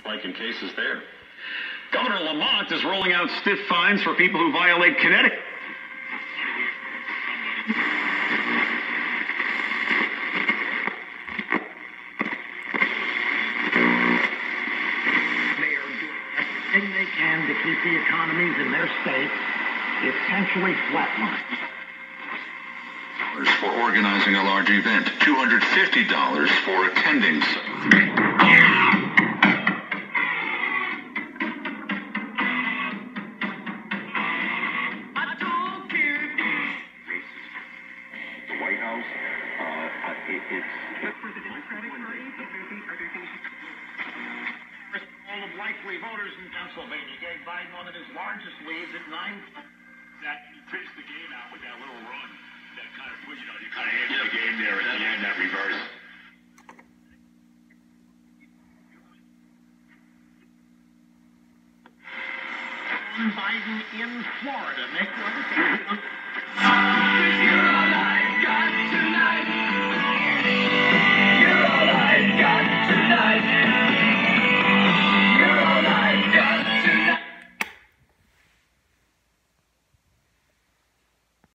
spike in cases there. Governor Lamont is rolling out stiff fines for people who violate Connecticut. They are doing everything they can to keep the economies in their state essentially flatlined. For organizing a large event, $250 for attending. The White House, it's For the Democratic Party, all of likely voters in Pennsylvania gave Biden one of his largest leads at 9. That he finished the game out with that little run. That kind of, you kind of ended the game there at the end, that reverse. Biden in Florida. Make